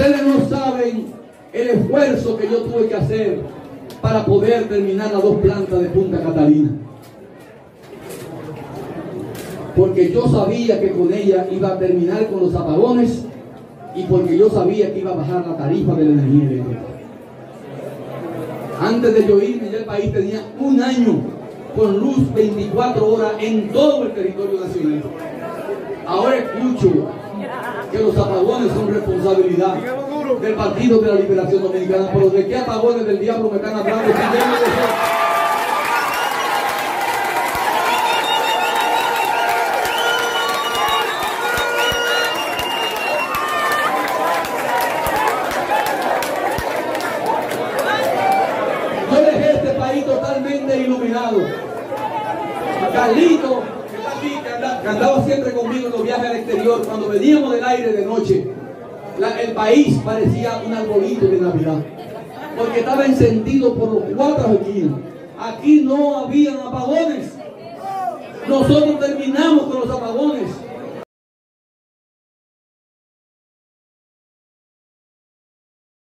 Ustedes no saben el esfuerzo que yo tuve que hacer para poder terminar las 2 plantas de Punta Catalina. Porque yo sabía que con ella iba a terminar con los apagones y porque yo sabía que iba a bajar la tarifa de la energía eléctrica. Antes de yo irme, ya el país tenía 1 año con luz 24 horas en todo el territorio nacional. Ahora escucho que los apagones son responsabilidad del Partido de la Liberación Dominicana. Pero ¿de qué apagones del diablo me están hablando? Yo dejé este país totalmente iluminado. Carlito, que está aquí, que andaba siempre conmigo en los viajes al exterior, cuando veníamos del aire de noche, el país parecía un arbolito de Navidad, porque estaba encendido por los 4 esquinas. Aquí no habían apagones. Nosotros terminamos con los apagones.